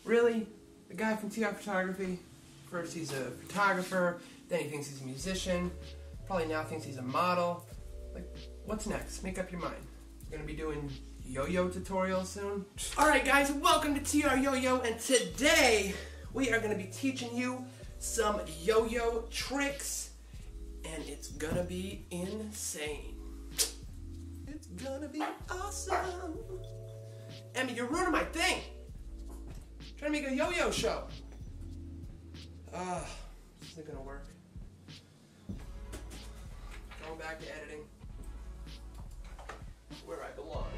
Really? The guy from TR Photography? First he's a photographer, then he thinks he's a musician, probably now thinks he's a model. Like, what's next? Make up your mind. You're gonna be doing yo-yo tutorials soon? Alright guys, welcome to TR Yo-Yo, and today we are gonna be teaching you some yo-yo tricks, and it's gonna be insane. It's gonna be awesome. Emmy, you're ruining my thing. I'm trying to make a yo-yo show. This isn't gonna work. Going back to editing. Where I belong.